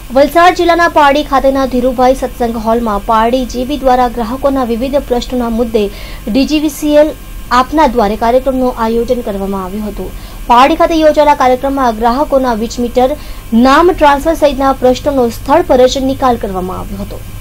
વલસાડ જિલ્લાના પારડી ખાતેના ધીરુભાઈ સત્સંગ હોલમાં પારડી જીબી દ્વારા ગ્રાહકોના વિવિધ પ્રશ્નોના મુદ્દે ડીજીવીસીએલ આપના દ્વારા કાર્યક્રમનું આયોજન કરવામાં આવ્યું હતું। પારડી ખાતે યોજાયેલા કાર્યક્રમમાં ગ્રાહકોના વીજ મીટર, નામ ટ્રાન્સફર સહિતના પ્રશ્નોનો સ્થળ પર જ નિકાલ કરવામાં આવ્યો હતો।